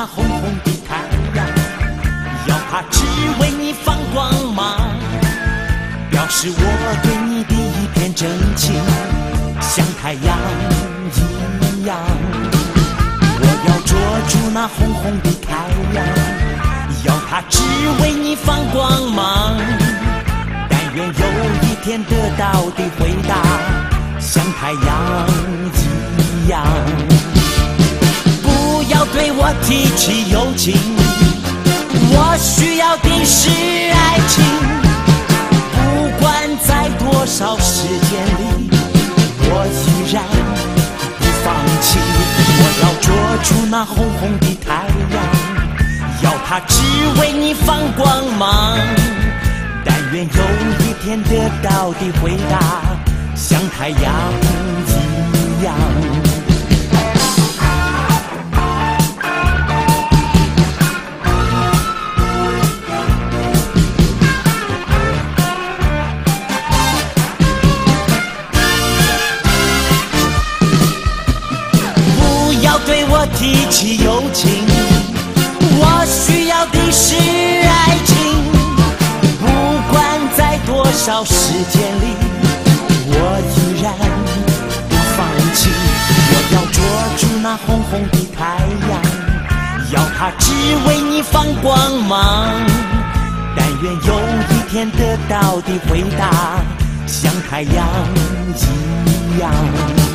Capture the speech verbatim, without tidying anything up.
红红的太阳，要它只为你放光芒，表示我对你的一片真情，像太阳一样。我要捉住那红红的太阳，要它只为你放光芒，但愿有一天得到的回答像太阳一样。不要对我提起友情，我需要的是爱情。不管在多少时间里，我依然不放弃。我要捉住那红红的太阳，要它只为你放光芒，但愿有一天得到的回答像太阳一样。对我提起友情，我需要的是爱情。不管在多少时间里，我依然不放弃。我要捉住那红红的太阳，要它只为你放光芒，但愿有一天得到的回答像太阳一样。